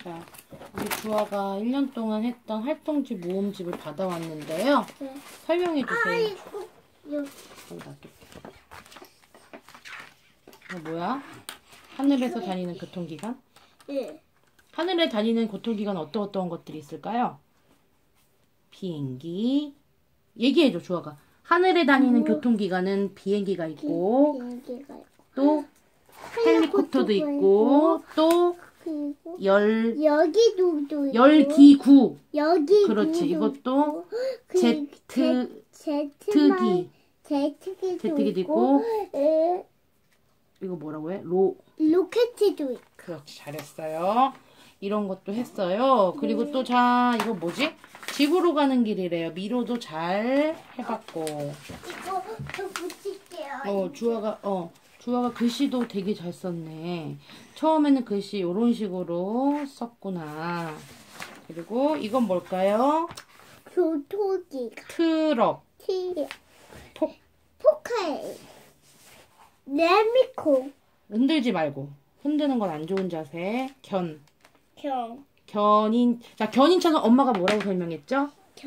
자, 우리 주아가 1년 동안 했던 활동지 모음집을 받아왔는데요. 네. 설명해 주세요. 아이고, 여기. 놔둘게. 이거 뭐야? 하늘에서 다니는 교통기관? 네. 하늘에 다니는 교통기관 어떤 것들이 있을까요? 비행기. 얘기해줘, 주아가. 하늘에 다니는 교통기관은 비행기가 있고, 비행기가 있고. 또 헬리콥터도 있고, 또 그리고 열기구. 여기 그렇지. 이것도 제트기. 제트기도 있고, 이거 뭐라고 해? 로켓도 있고. 그렇지. 잘했어요. 이런 것도 했어요. 그리고 또 자, 이거 뭐지? 집으로 가는 길이래요. 미로도 잘 해봤고. 이거 저 붙일게요. 주아가 글씨도 되게 잘 썼네. 처음에는 글씨 이런 식으로 썼구나. 그리고 이건 뭘까요? 교토기가. 트럭. 포카에. 레미코. 흔들지 말고. 흔드는 건 안 좋은 자세. 견인차를 견인차는 엄마가 뭐라고 설명했죠?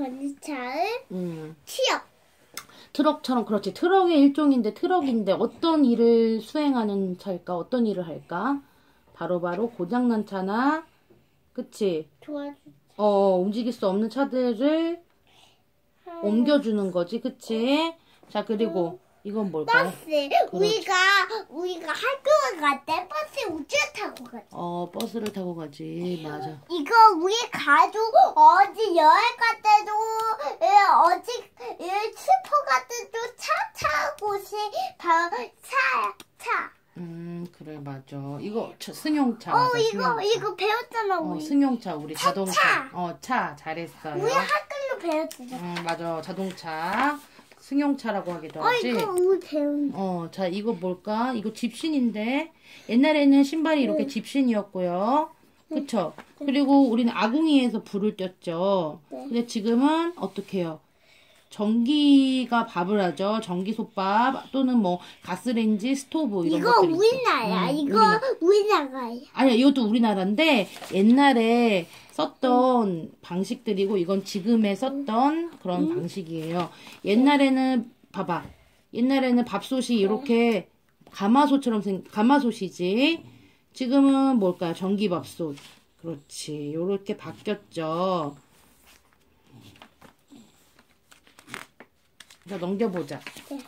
취업. 트럭처럼, 그렇지. 트럭의 일종인데, 트럭인데, 어떤 일을 수행하는 차일까? 어떤 일을 할까? 바로 고장난 차나, 그치? 도와주. 움직일 수 없는 차들을 옮겨주는 거지, 그치? 자, 그리고, 이건 뭘까요? 버스. 우리가 학교에 갈 때 버스 우주 타고 가지. 버스를 타고 가지. 맞아. 이거 우리 가족 어디 여행 갈 때도 어디 슈퍼 갈 때도 차 타고 바로 차. 그래, 맞아. 이거 승용차. 맞아, 이거 배웠잖아 우리. 승용차, 우리 자동차. 차, 잘했어요. 우리 학교로 배웠잖아. 맞아, 자동차. 승용차라고 하기도 하지. 이거 우리 배운. 자, 이거 뭘까? 이거 집신인데, 옛날에는 신발이 이렇게 집신이었고요. 그쵸? 그리고 우리는 아궁이에서 불을 뗐죠. 근데 지금은 어떻게 해요? 전기가 밥을 하죠. 전기솥밥 또는 뭐 가스레인지, 스토브 이런 것들이 있죠. 우리나라야. 이거 우리나라야. 아니야, 이것도 우리나라인데 옛날에 썼던 방식들이고 이건 지금에 썼던 그런 방식이에요. 옛날에는 봐봐. 옛날에는 밥솥이 이렇게 가마솥이지. 지금은 뭘까요? 전기밥솥. 그렇지. 이렇게 바뀌었죠. 자, 넘겨보자.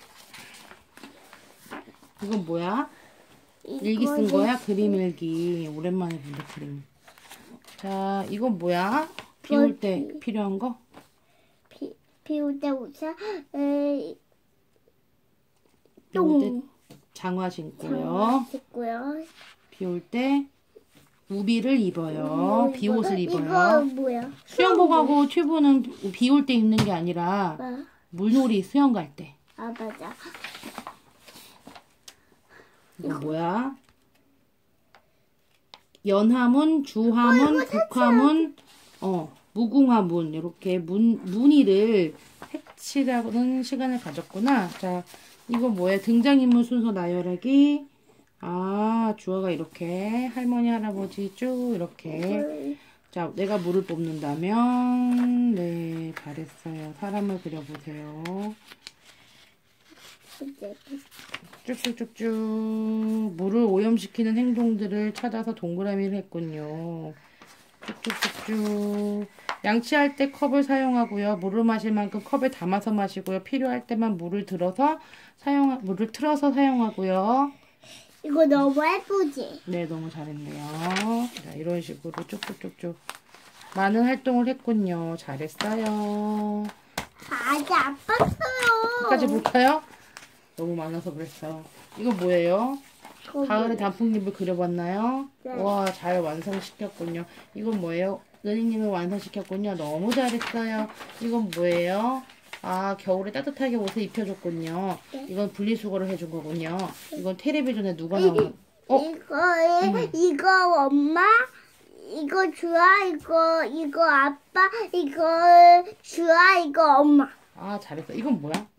이건 뭐야? 일기 쓴 거야? 그림 일기. 오랜만에 본다, 그림. 자, 이건 뭐야? 비 올 때 필요한 거? 비 올 때 우선 비 올 때 장화 신고요. 비 올 때 우비를 입어요. 비옷을 입어요. 이거 뭐야? 수영복하고 튜브는 비 올 때 입는 게 아니라 물놀이 수영 갈 때. 맞아. 이거 뭐야? 연화문, 주화문, 국화문, 무궁화문 이렇게 무늬를 색칠하는 시간을 가졌구나. 자, 이거 뭐야? 등장인물 순서 나열하기. 주아가 이렇게 할머니, 할아버지 쭉 이렇게. 자, 내가 물을 뽑는다면 네, 잘했어요. 사람을 그려보세요. 쭉쭉쭉쭉 물을 오염시키는 행동들을 찾아서 동그라미를 했군요. 쭉쭉쭉쭉 양치할 때 컵을 사용하고요. 물을 마실 만큼 컵에 담아서 마시고요. 필요할 때만 물을 틀어서 사용하고요. 이거 너무 예쁘지? 네, 너무 잘했네요. 자, 이런 식으로 쭉쭉쭉쭉 많은 활동을 했군요. 잘했어요. 아직 안 봤어요. 끝까지 볼까요? 너무 많아서 그랬어. 이거 뭐예요? 가을에 단풍잎을 그려봤나요? 네. 와, 잘 완성시켰군요. 이건 뭐예요? 은희님을 완성시켰군요. 너무 잘했어요. 이건 뭐예요? 겨울에 따뜻하게 옷을 입혀줬군요. 네. 이건 분리수거를 해준 거군요. 이건 텔레비전에 누가 나오는? 이거 엄마, 이거 주아, 이거 아빠, 이거 주아, 이거 엄마. 잘했어. 이건 뭐야?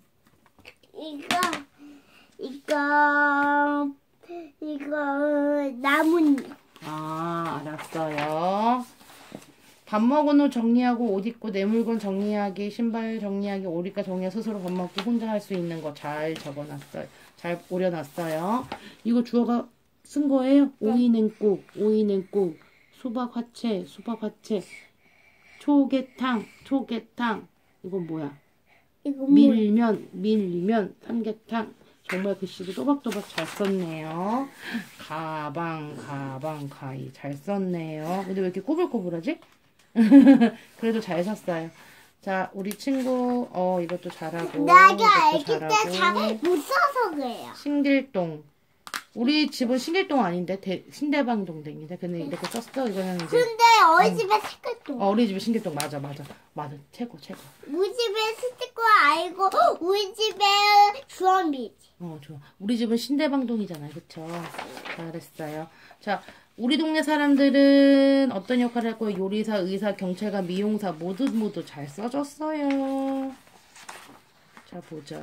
이거 나뭇잎. 아, 알았어요. 밥 먹은 후 정리하고 옷 입고 내 물건 정리하기, 신발 정리하기, 옷이가 정리하기, 스스로 밥 먹기, 혼자 할 수 있는 거 잘 적어놨어요. 잘 오려놨어요. 이거 주어가 쓴 거예요. 오이냉국, 오이냉국, 수박 화채, 수박 화채, 초계탕, 초계탕. 이건 뭐야? 이거 밀면, 밀면, 삼계탕. 정말 글씨도 또박또박 잘 썼네요. 가방, 가방, 가위. 잘 썼네요. 근데 왜 이렇게 꼬불꼬불하지? 그래도 잘 샀어요. 자, 우리 친구, 이것도 잘하고. 내가 이것도 아기 때 잘하고. 잘 못 써서 그래요. 신길동. 우리 집은 신길동 아닌데, 신대방동댕인데. 근데 이렇게 썼어. 이거는 이제. 근데 어디 집에 스티커. 우리 집에 신길동. 맞아, 맞아. 맞아. 최고, 최고. 우리 집에 스티커 아니고 우리 집에 주얼미지. 좋아. 우리 집은 신대방동이잖아요. 그쵸? 잘했어요. 자, 우리 동네 사람들은 어떤 역할을 할 거예요? 요리사, 의사, 경찰관, 미용사 모두 잘 써줬어요. 자, 보자.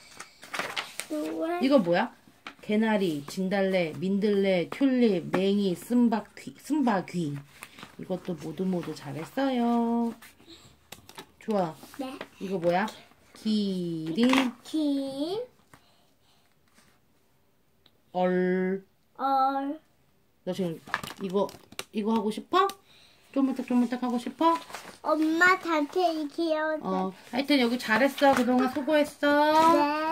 이거 뭐야? 개나리, 진달래, 민들레, 튤립, 맹이, 쓴바귀. 이것도 모두 잘했어요. 좋아. 네. 이거 뭐야? 기린, 긴. 너 지금 이거 하고 싶어? 쪼물딱쪼물딱 하고 싶어? 엄마 단체 귀여웠어. 하여튼 여기 잘했어. 그동안 수고했어. 네.